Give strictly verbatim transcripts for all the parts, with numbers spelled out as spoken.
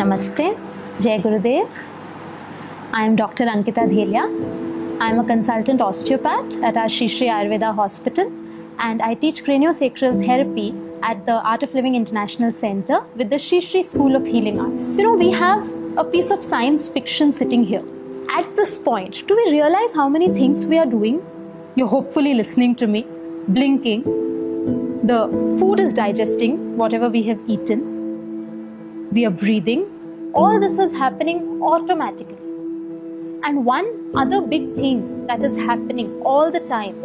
Namaste, Jai Gurudev. I am Doctor Ankita Dhelia. I am a consultant osteopath at our Shri Shri Ayurveda Hospital, and I teach craniosacral therapy at the Art of Living International Center with the Shri Shri School of Healing Arts. You know, we have a piece of science fiction sitting here. At this point, do we realize how many things we are doing? You're hopefully listening to me, blinking. The food is digesting whatever we have eaten. We are breathing. All this is happening automatically. And one other big thing that is happening all the time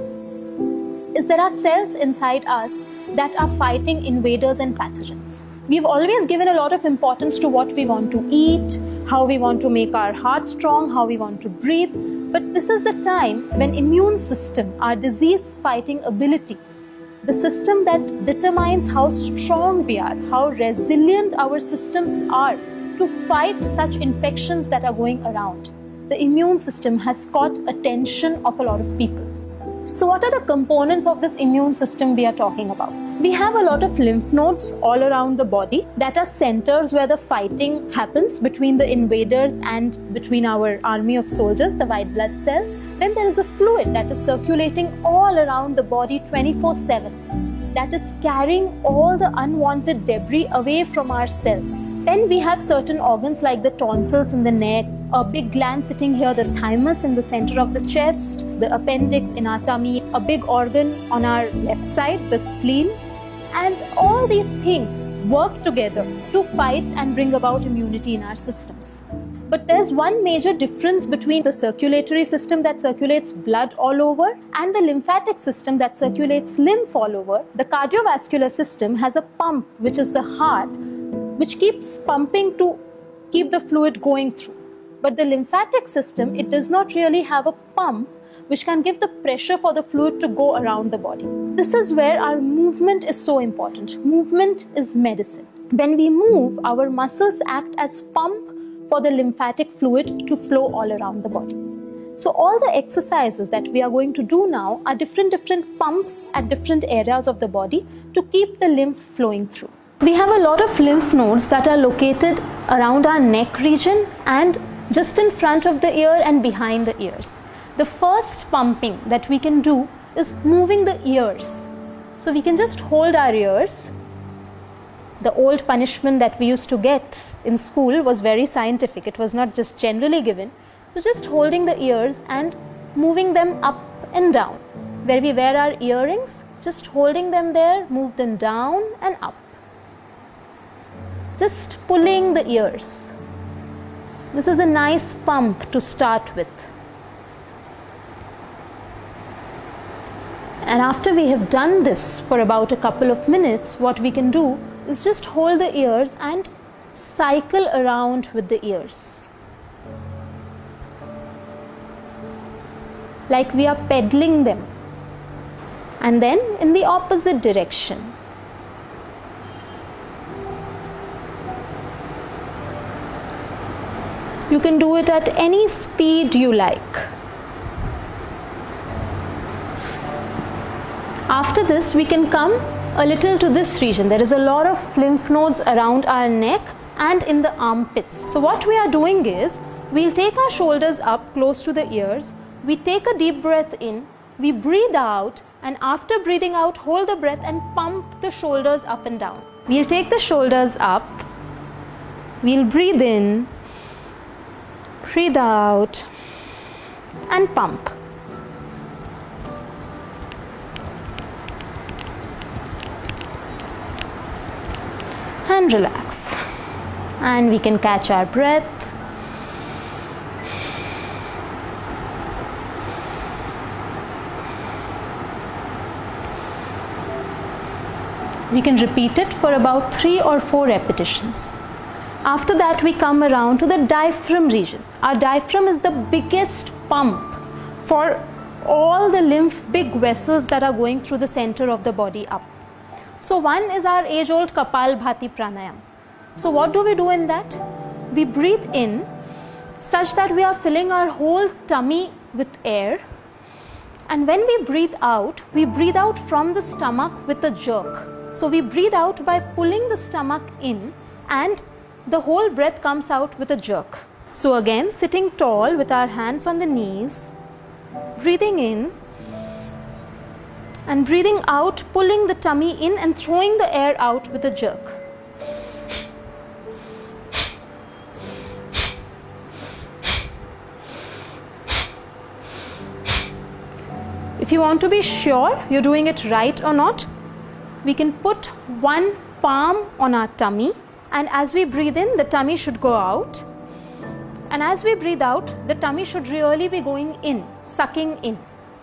is there are cells inside us that are fighting invaders and pathogens. We've always given a lot of importance to what we want to eat, how we want to make our heart strong, how we want to breathe. But this is the time when immune system, our disease fighting ability, the system that determines how strong we are, how resilient our systems are to fight such infections that are going around. The immune system has caught attention of a lot of people. So what are the components of this immune system we are talking about? We have a lot of lymph nodes all around the body that are centers where the fighting happens between the invaders and between our army of soldiers, the white blood cells. Then there is a fluid that is circulating all around the body twenty-four seven. That is carrying all the unwanted debris away from our cells. Then we have certain organs like the tonsils in the neck, a big gland sitting here, the thymus in the center of the chest, the appendix in our tummy, a big organ on our left side, the spleen. And all these things work together to fight and bring about immunity in our systems. But there's one major difference between the circulatory system that circulates blood all over and the lymphatic system that circulates lymph all over. The cardiovascular system has a pump, which is the heart, which keeps pumping to keep the fluid going through. But the lymphatic system, it does not really have a pump which can give the pressure for the fluid to go around the body. This is where our movement is so important. Movement is medicine. When we move, our muscles act as pump for the lymphatic fluid to flow all around the body. So all the exercises that we are going to do now are different different pumps at different areas of the body to keep the lymph flowing through. We have a lot of lymph nodes that are located around our neck region and just in front of the ear and behind the ears. The first pumping that we can do is moving the ears. So we can just hold our ears. The old punishment that we used to get in school was very scientific. It was not just generally given. So just holding the ears and moving them up and down. Where we wear our earrings, just holding them there, move them down and up. Just pulling the ears. This is a nice pump to start with. And after we have done this for about a couple of minutes, what we can do is just hold the ears and cycle around with the ears. Like we are pedaling them. And then in the opposite direction. You can do it at any speed you like. After this, we can come a little to this region. There is a lot of lymph nodes around our neck and in the armpits. So what we are doing is, we'll take our shoulders up close to the ears. We take a deep breath in, we breathe out, and after breathing out, hold the breath and pump the shoulders up and down. We'll take the shoulders up, we'll breathe in, breathe out, and pump. And relax. And we can catch our breath. We can repeat it for about three or four repetitions. After that, we come around to the diaphragm region. Our diaphragm is the biggest pump for all the lymph big vessels that are going through the center of the body up. So one is our age-old Kapalbhati pranayam. So what do we do in that? We breathe in such that we are filling our whole tummy with air. And when we breathe out, we breathe out from the stomach with a jerk. So we breathe out by pulling the stomach in and the whole breath comes out with a jerk. So again, sitting tall with our hands on the knees, breathing in and breathing out, pulling the tummy in and throwing the air out with a jerk. If you want to be sure you're doing it right or not, we can put one palm on our tummy, and as we breathe in, the tummy should go out. And as we breathe out, the tummy should really be going in, sucking in.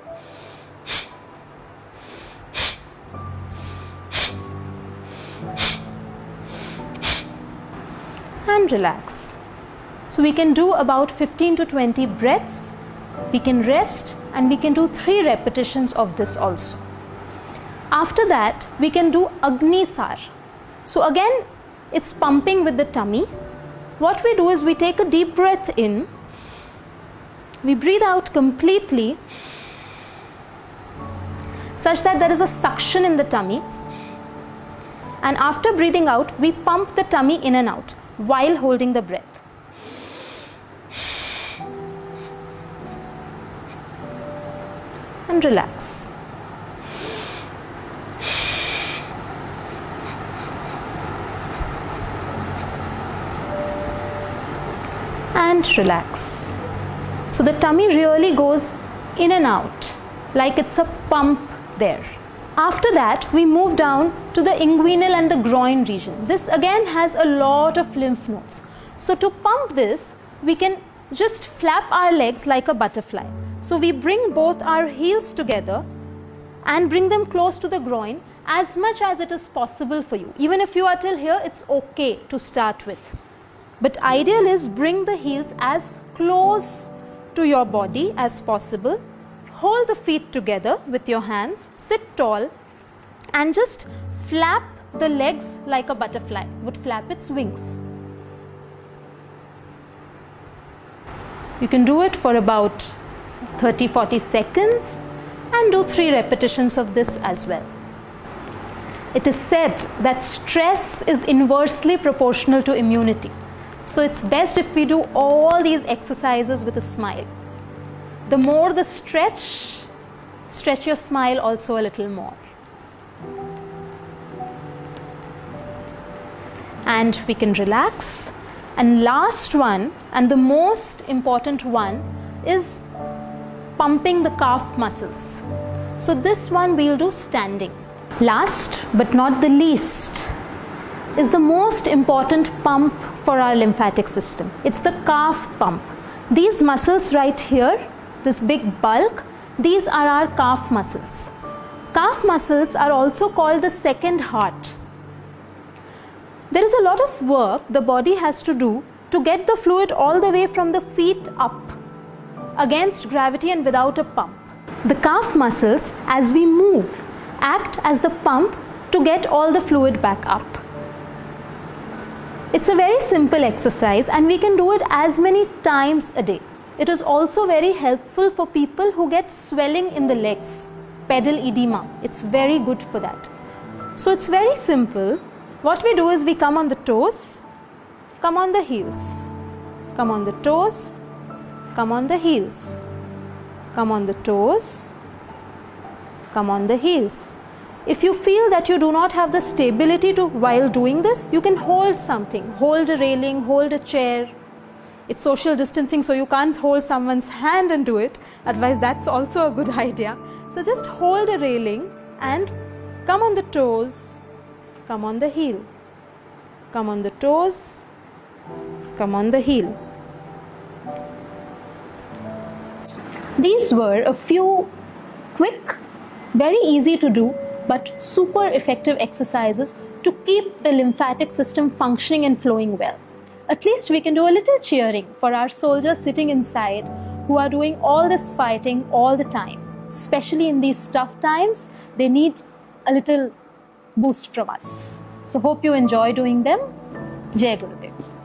And relax. So we can do about fifteen to twenty breaths. We can rest and we can do three repetitions of this also. After that, we can do Agnisar. So again, it's pumping with the tummy. What we do is we take a deep breath in, we breathe out completely such that there is a suction in the tummy, and after breathing out, we pump the tummy in and out while holding the breath. And relax. And relax. So the tummy really goes in and out like it's a pump there. After that, we move down to the inguinal and the groin region. This again has a lot of lymph nodes. So to pump this, we can just flap our legs like a butterfly. So we bring both our heels together and bring them close to the groin as much as it is possible for you. Even if you are till here, it's okay to start with. But ideal is bring the heels as close to your body as possible. Hold the feet together with your hands, sit tall and just flap the legs like a butterfly would flap its wings. You can do it for about thirty to forty seconds and do three repetitions of this as well. It is said that stress is inversely proportional to immunity. So it's best if we do all these exercises with a smile. The more the stretch, stretch your smile also a little more. And we can relax. And last one, and the most important one, is pumping the calf muscles. So this one we'll do standing. Last but not the least is the most important pump for our lymphatic system. It's the calf pump. These muscles right here, this big bulk, these are our calf muscles. Calf muscles are also called the second heart. There is a lot of work the body has to do to get the fluid all the way from the feet up against gravity and without a pump. The calf muscles, as we move, act as the pump to get all the fluid back up. It's a very simple exercise and we can do it as many times a day. It is also very helpful for people who get swelling in the legs, pedal edema. It's very good for that. So it's very simple. What we do is we come on the toes, come on the heels, come on the toes, come on the heels, come on the toes, come on the heels. If you feel that you do not have the stability to while doing this, you can hold something, hold a railing, hold a chair. It's social distancing, so you can't hold someone's hand and do it, otherwise that's also a good idea. So just hold a railing and come on the toes, come on the heel, come on the toes, come on the heel. These were a few quick, very easy to do, but super effective exercises to keep the lymphatic system functioning and flowing well. At least we can do a little cheering for our soldiers sitting inside who are doing all this fighting all the time. Especially in these tough times, they need a little boost from us. So hope you enjoy doing them. Jai Gurudev.